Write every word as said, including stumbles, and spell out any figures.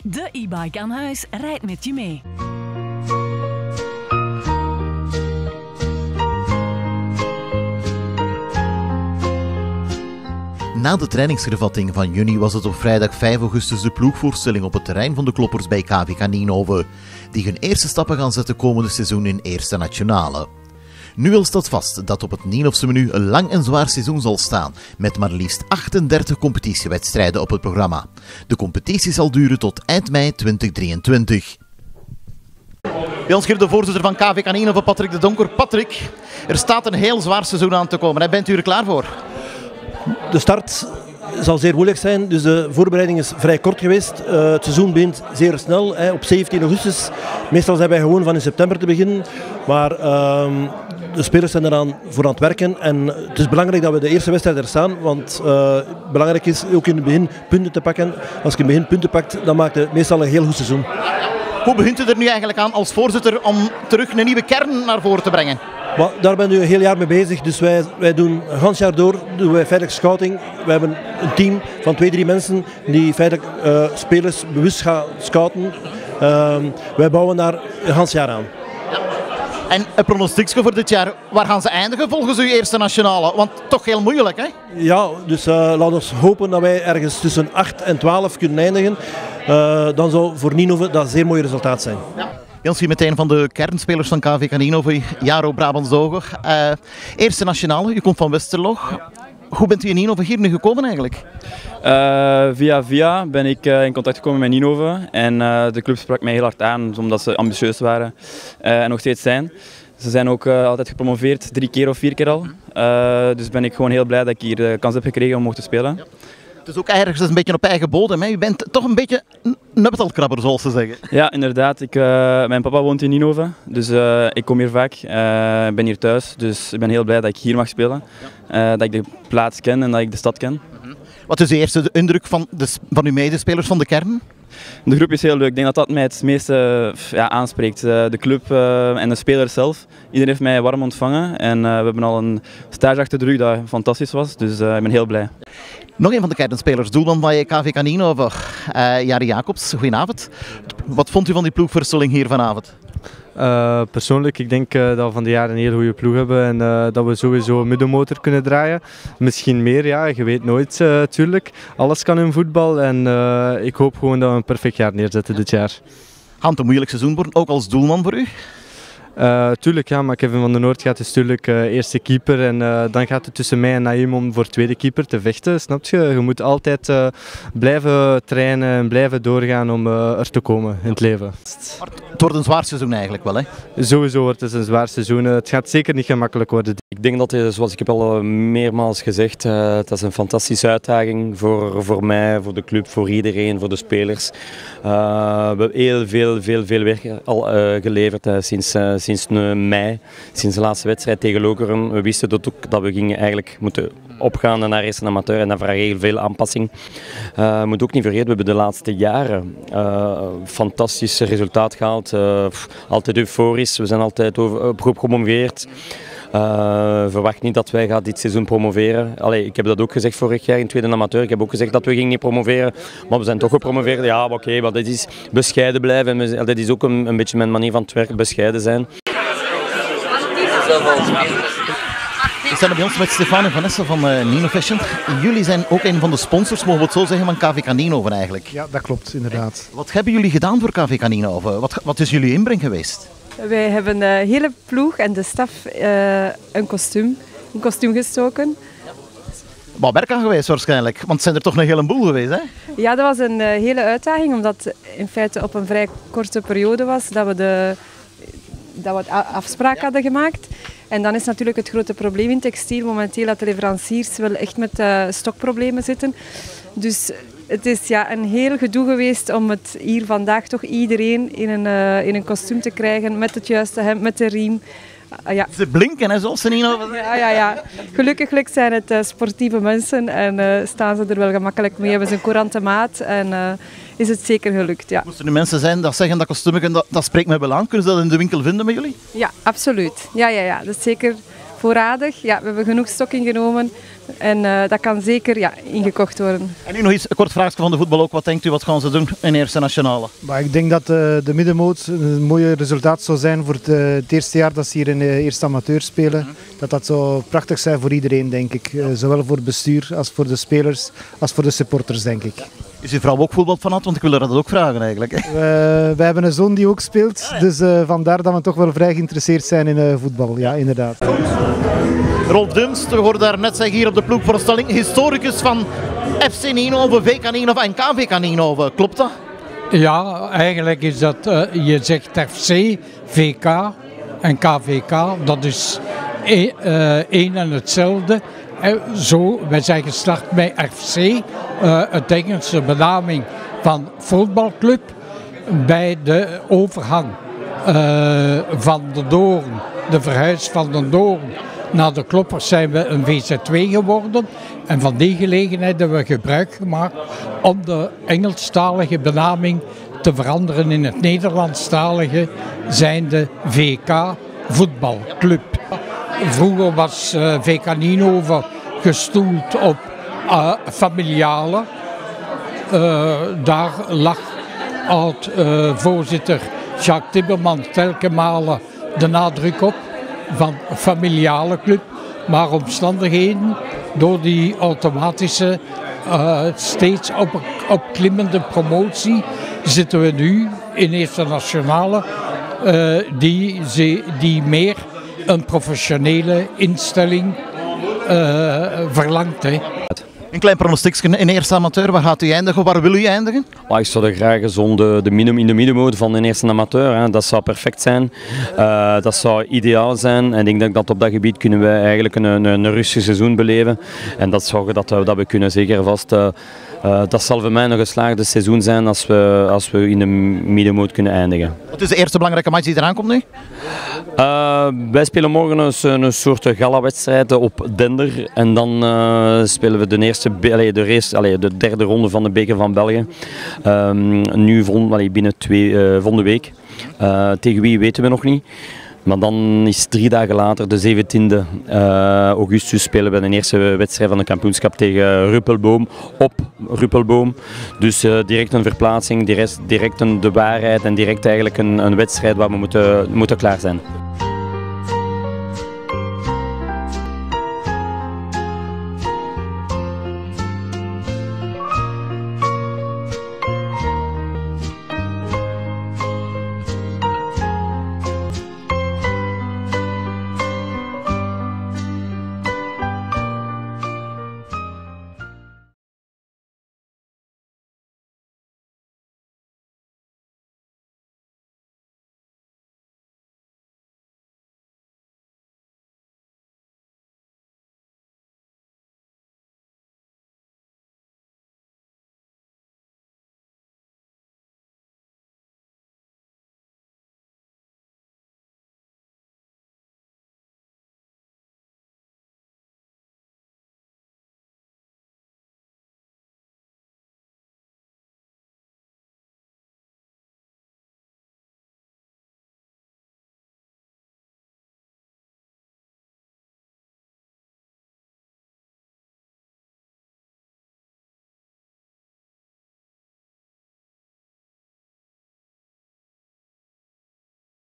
De e-bike aan huis rijdt met je mee. Na de trainingshervatting van juni was het op vrijdag vijf augustus de ploegvoorstelling op het terrein van de Kloppers bij K V K Nienhoven, die hun eerste stappen gaan zetten komende seizoen in Eerste Nationale. Nu al staat vast dat op het Nienhofse menu een lang en zwaar seizoen zal staan, met maar liefst achtendertig competitiewedstrijden op het programma. De competitie zal duren tot eind mei tweeduizend drieëntwintig. Bij ons hier de voorzitter van K V K Nienhoven, Patrick de Donker. Patrick, er staat een heel zwaar seizoen aan te komen. Bent u er klaar voor? De start zal zeer moeilijk zijn, dus de voorbereiding is vrij kort geweest. Uh, het seizoen begint zeer snel, hè, op zeventien augustus. Meestal zijn wij gewoon van in september te beginnen, maar uh, de spelers zijn eraan voor aan het werken. En het is belangrijk dat we de eerste wedstrijd er staan, want uh, belangrijk is ook in het begin punten te pakken. Als je in het begin punten pakt, dan maakt het meestal een heel goed seizoen. Hoe begint u er nu eigenlijk aan als voorzitter om terug een nieuwe kern naar voren te brengen? Maar daar ben ik een heel jaar mee bezig, dus wij, wij doen een gans jaar door doen wij feitelijk scouting. We hebben een team van twee, drie mensen die feitelijk uh, spelers bewust gaan scouten. Uh, wij bouwen daar een gans jaar aan. Ja. En een pronostiekje voor dit jaar, waar gaan ze eindigen volgens uw Eerste Nationale? Want toch heel moeilijk, hè? Ja, dus uh, laten we hopen dat wij ergens tussen acht en twaalf kunnen eindigen. Uh, dan zou voor Nienhoven dat een zeer mooi resultaat zijn. Ja. Bij ons hier meteen van de kernspelers van K V K Nienhoven, Jaro Brabants-Doger. Uh, Eerste Nationale, u komt van Westerlo. Hoe bent u in Nienhoven hier nu gekomen eigenlijk? Uh, via via ben ik uh, in contact gekomen met Nienhoven en uh, de club sprak mij heel hard aan omdat ze ambitieus waren uh, en nog steeds zijn. Ze zijn ook uh, altijd gepromoveerd, drie keer of vier keer al. Uh, dus ben ik gewoon heel blij dat ik hier de kans heb gekregen om mogen spelen. Ja. Het is ook ergens een beetje op eigen bodem. Hè? U bent toch een beetje een nuppetelkrabber, zoals ze zeggen. Ja, inderdaad. Ik, uh, mijn papa woont in Nienhoven, dus uh, ik kom hier vaak. Ik uh, ben hier thuis, dus ik ben heel blij dat ik hier mag spelen. Uh, dat ik de plaats ken en dat ik de stad ken. Mm-hmm. Wat is de eerste indruk van, de, van uw medespelers van de kern? De groep is heel leuk. Ik denk dat dat mij het meeste ja, aanspreekt. De club uh, en de spelers zelf. Iedereen heeft mij warm ontvangen en uh, we hebben al een stage achter de rug dat fantastisch was. Dus uh, ik ben heel blij. Nog een van de kernspelers, doelman van K V K Nienhoven, uh, Jari Jacobs. Goedenavond. Wat vond u van die ploegverstelling hier vanavond? Uh, persoonlijk, ik denk uh, dat we van de jaren een heel goede ploeg hebben en uh, dat we sowieso een middenmotor kunnen draaien. Misschien meer, ja, je weet nooit natuurlijk. Uh, Alles kan in voetbal en uh, ik hoop gewoon dat we een perfect jaar neerzetten dit jaar. Gaat het een moeilijk seizoen worden, ook als doelman voor u? Uh, tuurlijk, ja, maar Kevin van den Noord gaat dus natuurlijk uh, eerste keeper en uh, dan gaat het tussen mij en Naïm om voor tweede keeper te vechten, snap je? Je moet altijd uh, blijven trainen en blijven doorgaan om uh, er te komen in het leven. Het wordt een zwaar seizoen eigenlijk wel, hè? Sowieso wordt het een zwaar seizoen. Het gaat zeker niet gemakkelijk worden. Ik denk dat, zoals ik heb al meermaals gezegd, uh, dat is een fantastische uitdaging voor, voor mij, voor de club, voor iedereen, voor de spelers. Uh, we hebben heel veel, veel, veel werk al uh, geleverd uh, sinds, uh, sinds uh, mei, sinds de laatste wedstrijd tegen Lokeren. We wisten dat, ook, dat we gingen eigenlijk moeten opgaan naar eerste amateur en dat vraagt heel veel aanpassing. Uh, moet ook niet vergeten, we hebben de laatste jaren uh, fantastische resultaat gehaald. Uh, altijd euforisch, we zijn altijd over, uh, gepromoveerd. Uh, verwacht niet dat wij gaan dit seizoen promoveren. Allee, ik heb dat ook gezegd vorig jaar in tweede amateur. Ik heb ook gezegd dat we gingen niet promoveren, maar we zijn toch gepromoveerd. Ja, oké, okay, maar dat is bescheiden blijven. En dat is ook een, een beetje mijn manier van het werk, bescheiden zijn. We zijn bij ons met Stefan en Vanessa van uh, Nino Fashion. Jullie zijn ook een van de sponsors, mogen we het zo zeggen, van K V K Nienhoven eigenlijk. Ja, dat klopt, inderdaad. Wat hebben jullie gedaan voor K V K Nienhoven? Wat, wat is jullie inbreng geweest? Wij hebben de hele ploeg en de staf uh, een kostuum, een kostuum gestoken. Wat werk aan geweest waarschijnlijk, want het zijn er toch een heleboel geweest, hè? Ja, dat was een uh, hele uitdaging, omdat het in feite op een vrij korte periode was dat we de dat we afspraak hadden gemaakt. En dan is natuurlijk het grote probleem in textiel momenteel dat de leveranciers wel echt met uh, stokproblemen zitten. Dus het is ja, een heel gedoe geweest om het hier vandaag toch iedereen in een, uh, in een kostuum te krijgen met het juiste hemd, met de riem. Uh, ja. Ze blinken, hè, zoals ze niet over. Ja, ja, ja. Gelukkig zijn het uh, sportieve mensen en uh, staan ze er wel gemakkelijk mee. Hebben ze een courante maat en uh, is het zeker gelukt. Ja. Moesten er mensen zijn dat zeggen dat kostuum, dat, dat spreekt mij wel aan. Kunnen ze dat in de winkel vinden met jullie? Ja, absoluut. Ja, ja, ja. Dat is zeker voorradig. Ja, we hebben genoeg stok ingenomen en uh, dat kan zeker ja, ingekocht worden. En nu nog iets, een kort vraagje van de voetbal ook. Wat denkt u, wat gaan ze doen in eerste nationale? Maar ik denk dat uh, de middenmoot een mooi resultaat zou zijn voor het, uh, het eerste jaar dat ze hier in de eerste amateur spelen. Mm-hmm. Dat dat zou prachtig zijn voor iedereen, denk ik. Uh, zowel voor het bestuur als voor de spelers als voor de supporters, denk ik. Is uw vrouw ook voetbalfanaat? Want ik wil dat ook vragen eigenlijk. Uh, wij hebben een zoon die ook speelt, dus uh, vandaar dat we toch wel vrij geïnteresseerd zijn in uh, voetbal. Ja, inderdaad. Rolf Dunst, we hoorden daar net zeggen hier op de ploegvoorstelling, historicus van F C Nienhoven, V K Nienhoven en K V K Nienhoven. Klopt dat? Ja, eigenlijk is dat, uh, je zegt F C, V K en K V K, dat is één uh, en hetzelfde. Uh, zo, wij zijn gestart met F C, uh, het Engelse benaming van voetbalclub, bij de overgang uh, van de Doorn, de verhuis van de Doorn naar de Kloppers zijn we een V Z twee geworden. En van die gelegenheid hebben we gebruik gemaakt om de Engelstalige benaming te veranderen in het Nederlandstalige, zijnde V K voetbalclub. Vroeger was uh, V K Nienhoven gestoeld op uh, familiale. Uh, daar lag oud-voorzitter uh, Jacques Timmerman telkens malen de nadruk op van familiale club. Maar omstandigheden, door die automatische uh, steeds op, opklimmende promotie, zitten we nu in eerste nationale uh, die, die meer een professionele instelling uh, verlangt. Hè. Een klein pronostiekje in eerste amateur, waar gaat u eindigen? Waar wil u eindigen? Oh, ik zou er graag zo de, de minimum, in de middenmoot van een eerste amateur. Hè. Dat zou perfect zijn. Uh, dat zou ideaal zijn. En ik denk dat op dat gebied kunnen we eigenlijk een, een, een rustig seizoen beleven. En dat zorgen dat, dat we kunnen zeker vast. Uh, uh, dat zal voor mij een geslaagde seizoen zijn als we, als we in de middenmoot kunnen eindigen. Wat is de eerste belangrijke match die eraan komt nu? Uh, wij spelen morgen een, een soort gala-wedstrijd op Dender. En dan uh, spelen we de eerste, allee, de, race, allee, de derde ronde van de beker van België. Um, nu vol, allee, binnen twee, uh, volgende week. Uh, tegen wie weten we nog niet. Maar dan is drie dagen later, de zeventiende uh, augustus, spelen we de eerste wedstrijd van de kampioenschap tegen Ruppelboom op Ruppelboom. Dus uh, direct een verplaatsing, direct, direct een, de waarheid en direct eigenlijk een, een wedstrijd waar we moeten, moeten klaar zijn.